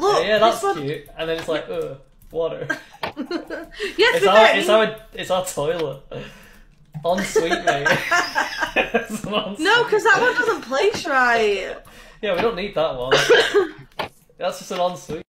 Look, yeah, that's cute. And then it's like, water. Yes, it's our toilet. Ensuite, mate. No, because that one doesn't place right. Yeah, we don't need that one. That's just an ensuite.